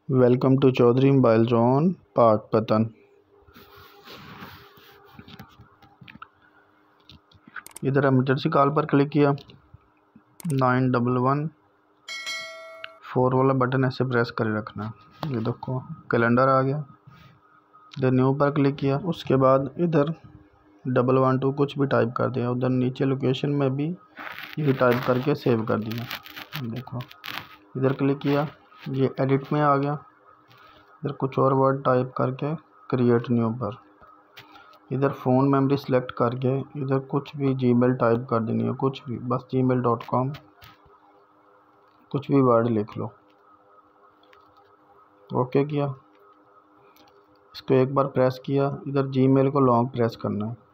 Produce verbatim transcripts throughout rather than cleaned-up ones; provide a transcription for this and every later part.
Welcome to Chaudhary mobile zone Pakpattan. इधर emergency call पर click किया, नाइन डबल वन फोर वाला बटन ऐसे प्रेस कर रखना है। ये देखो कैलेंडर आ गया। इधर न्यू पर क्लिक किया, उसके बाद इधर डबल वन टू कुछ भी टाइप कर दिया। उधर नीचे लोकेशन में भी ये टाइप करके सेव कर दिया। देखो इधर क्लिक किया, ये एडिट में आ गया। इधर कुछ और वर्ड टाइप करके क्रिएट न्यू पर, इधर फ़ोन मेमोरी सेलेक्ट करके इधर कुछ भी जीमेल टाइप कर देनी है, कुछ भी, बस जीमेल डॉट कॉम कुछ भी वर्ड लिख लो। ओके किया, इसको एक बार प्रेस किया। इधर जीमेल को लॉन्ग प्रेस करना है।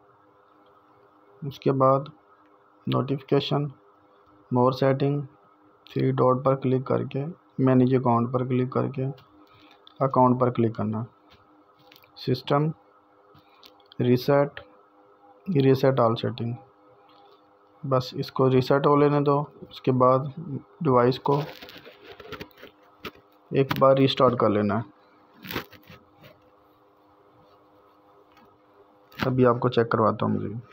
उसके बाद notification, more setting, three dot पर क्लिक करके मैनेज अकाउंट पर क्लिक करके अकाउंट पर क्लिक करना। System, reset, reset all setting, बस इसको रीसेट हो लेने दो। उसके बाद डिवाइस को एक बार रीस्टार्ट कर लेना है। अभी आपको चेक करवाता हूँ मुझे।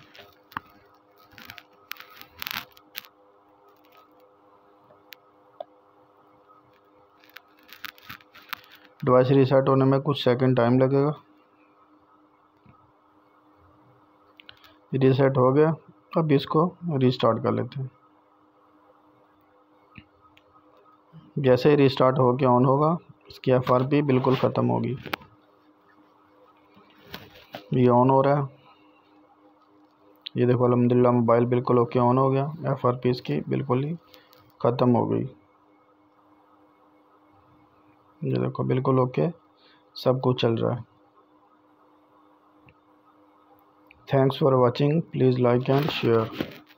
डिवाइस रीसेट होने में कुछ सेकंड टाइम लगेगा। रीसेट हो गया, अब इसको रीस्टार्ट कर लेते हैं। जैसे ही रीस्टार्ट हो के ऑन होगा, इसकी एफ आर पी बिल्कुल ख़त्म होगी। ये ऑन हो रहा है, ये देखो अल्हम्दुलिल्लाह मोबाइल बिल्कुल ओके ऑन हो गया। एफ आर पी इसकी बिल्कुल ही ख़त्म हो गई। ये देखो बिल्कुल ओके सब कुछ चल रहा है। Thanks for watching, please like and share.